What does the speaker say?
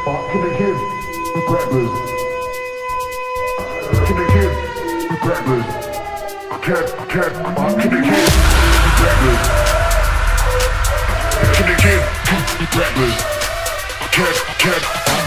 Can they hear the crackers? Can they hear the crackers? I can't, can they hear the crackers? Can they hear the crackers? I can't,